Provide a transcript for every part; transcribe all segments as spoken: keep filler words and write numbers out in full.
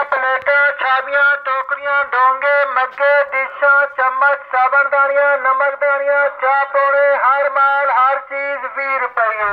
प्लेटां छाबियां टोकरियां डोंगे मग्गे डिशां चम्मच साबनदानियां नमकदानियां चाह पौने हर माल हर चीज बीस रुपये।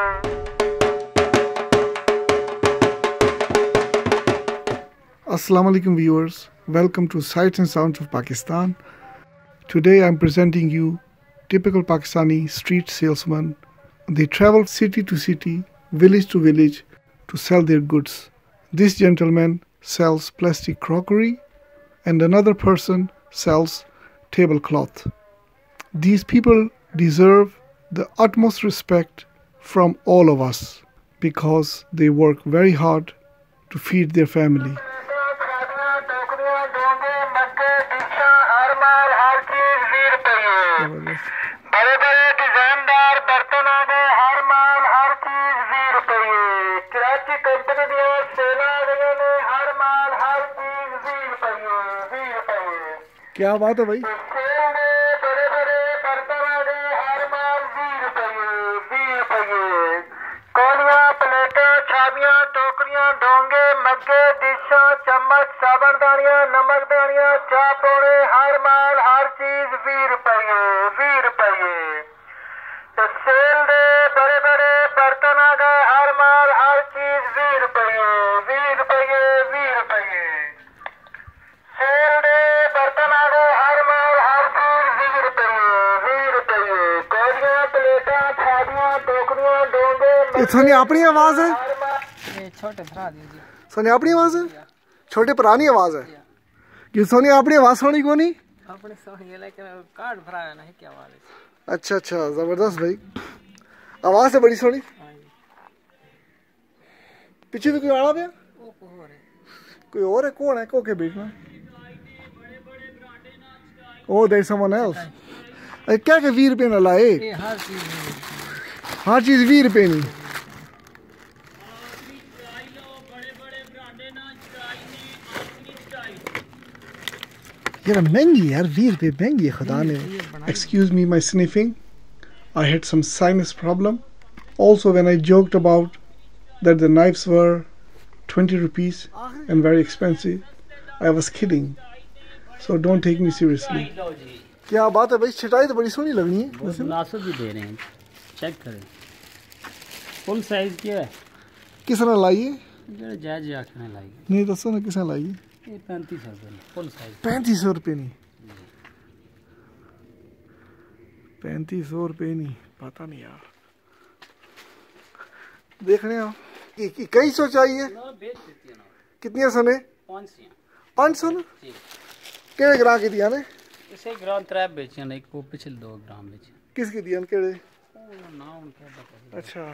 Assalamu alaikum viewers, welcome to Sights and Sounds of Pakistan. Today I am presenting you typical Pakistani street salesman. They travel city to city, village to village to sell their goods. This gentleman sells plastic crockery and another person sells tablecloth. These people deserve the utmost respect from all of us because they work very hard to feed their family. बड़े बड़े डिजाइनदार बर्तन आ गए हर माल हर चीज बीस रुपये। Karachi company दिया सेना आ गई ने हर माल हर चीज बीस रुपये बीस रुपये। क्या बात है भाई? बड़े बड़े बर्तन आ गए हर माल बीस रुपये बीस रुपये। कोलियां प्लेटें छाबियां टोकरियां डोंगे मग्गे डिशां चम्मच साबनदानियां नमकदानियां चाह पौने हर माल हर चीज बीस रुपये बीस रुपये। तो सेल दे बड़े बड़े बर्तन आ गए हर माल हर चीज बीस रुपये बीस रुपये बीस रुपये। सेल दे बर्तन आ गए हर माल हर चीज बीस रुपये बीस रुपये। कोलियां प्लेटां छाबियां टोकरियां डोंगे ये सोनी अपनी आवाज है? ये छोटे भरा दीजिए। सोनी अपनी आवाज है? छोटे पुरानी आवाज है कि सोनी अपनी आवाज सुनी को नहीं? अपने सोनी लेकिन कार्ड भरा है नहीं क्या आवाज है। अच्छा अच्छा, जबरदस्त भाई, आवाज है बड़ी सोनी। पीछे भी कोई आड़ा पे? कोई और है? कौन है? को के बीच में? Oh there someone else. अरे क्या के बीस रुपए ना लाए? ये हर चीज हर चीज बीस रुपए नहीं। यार महंगी यार, बीस रुपए महंगी है खुदा ने। Excuse me my sniffing, I had some sinus problem. Also when I joked about that the knives were twenty rupees and very expensive, I was kidding, so don't take me seriously. क्या बात है भाई, छटाई तो बड़ी सोनी लग रही है। बहुत मुनासिब भी दे रहे हैं, चेक करें। फुल साइज क्या है? किसने लाई है? जो जायज आखने लाई नहीं दसो ना किसने लाई है? ये पैंतीस सौ रुपये फुल साइज। पैंतीस सौ रुपये नहीं, पैंतीस सौ रुपये नहीं, पता नहीं यार। देखने आओ कई सौ चाहिए। बेच देती है ना। कितनी सने? पाँच सौ पाँच सौ ना केड़े ग्राम की दिया ने? इसे ग्राम त्रै बेचे ना, एक को पिछले दो ग्राम बेचे। किसकी दिया केड़े? ना उनका। अच्छा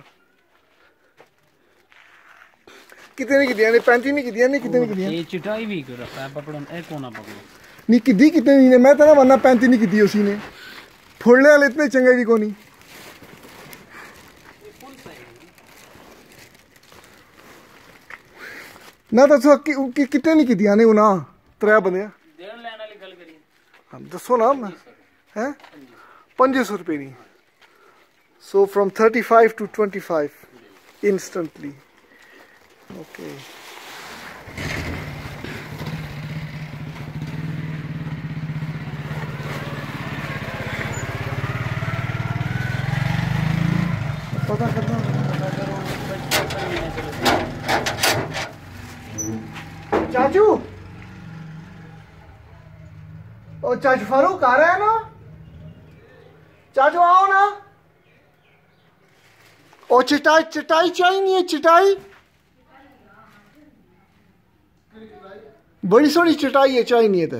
कितने की दिया ने? पैंतीस नहीं की दिया ने? कितने की दिया? ये चिटाई भी कर रखा है पकड़ो एक कोना पकड़ो नहीं की दी कितने ने? मैं तो ना वरना पैंतीस नहीं की दी उसी ने। फोड़ने वाले इतने चंगे भी को नहीं। ना दसो कि, कि, कितने नहीं की दिया ने? ना त्रै बंदे देन लेने वाली गल करिए। हम दसो ना हैं? पंजे सौ रुपये नहीं। So from thirty five to twenty five instantly. Okay पता करना। चाचू ओ चाचू फारूक आ रहा है ना? चाचू आओ ना। ओ चटाई चटाई चाहिए नहीं है? चटाई बड़ी सोनी चटाई है, चाहिए नहीं है तो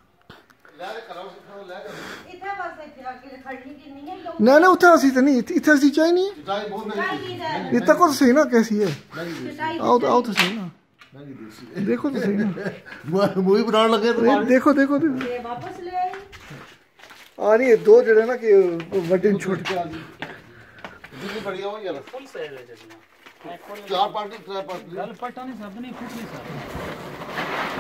ना ना उठा सी तो नहीं इतना सी चाहिए नहीं है। इतना को तो सही ना कैसी है? आओ तो आओ तो सही ना, देखो तो सही ना। मूवी बनाने लगे तो देखो देखो देखो वापस ले आई। आ रही है दो जड़े ना कि बड़े छोटे। फुल साइज है जब चार पार्टी त्रै पार्टी गल पट्टा नहीं सब नहीं फुट नहीं सब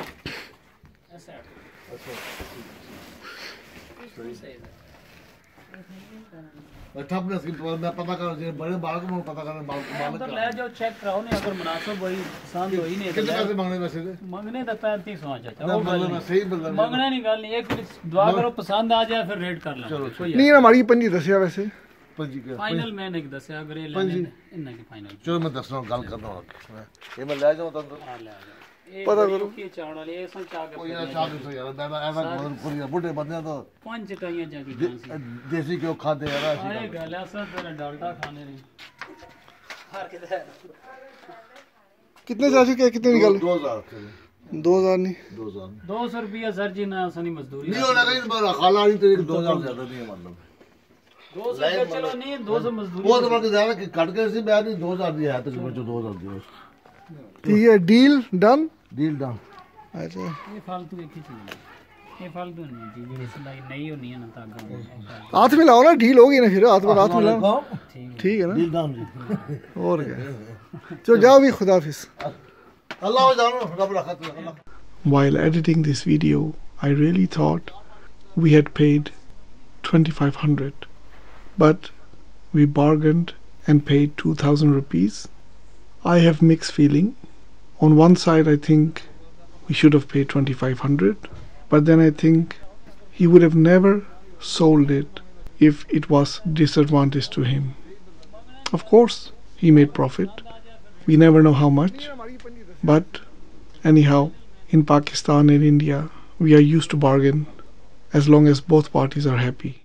ऐसा अच्छा सही साइज है। ठपने की मैं पता कर बड़े बाल को पता कर बाल तो ले जाओ चेक कराओ नहीं अगर मुनासिब वही पसंद होई नहीं कितने पैसे मांगने वैसे मंगने तो पैंतीस सौ चाचा ना मतलब मैं सही बोल रहा मंगने नहीं गल नहीं एक दुआ करो पसंद आ जाए फिर रेट कर लो नहीं हमारी पंजी दसिया वैसे पंजी के फाइनल मैं नहीं दसया अगर ये लेने इन्ना की फाइनल चलो मैं दस रहा हूं गल करना हूं ये मैं ले जाऊं तो आ ले आ जाओ पता करो की चावल वाले ये सन चाह के कोई ना चाह दो यार मैं ऐसा पूरी बुढ़े बंदे तो पांच टाइयां जाकी देसी क्यों खाते यार आए गल ऐसा तेरा डालडा खाने नहीं हर किधर कितने चाची के कितने निकाले दो हजार दो हजार नहीं दो हजार दो सौ रुपया सर जी ना सनी मजदूरी नहीं होना कहीं खाला नहीं तो दो हजार ज्यादा नहीं है मतलब दो सौ रुपया चलो नहीं दो सौ मजदूरी वो तो बल्कि ज्यादा कट के से मैं नहीं दो हजार दिया है तकरीबन जो दो हजार दिया ठीक है डील डन डील डाउन अच्छा ये फालतू एक ही चीज है ये फालतू नहीं चीज ये सिलाई नहीं होनी है ना तागा हाथ मिलाओ ना डील होगी ना फिर हाथ में हाथ मिलाओ ठीक है ना डील डाउन जी और क्या चलो जाओ भी खुदा हाफिज अल्लाह जानो रब रखत अल्लाह While editing this video, I really thought we had paid twenty-five hundred, but we bargained and paid two thousand rupees. I have mixed feeling. On one side, I think we should have paid twenty-five hundred, but then I think he would have never sold it if it was disadvantage to him. Of course, he made profit. We never know how much, but anyhow, in Pakistan and India, we are used to bargain as long as both parties are happy.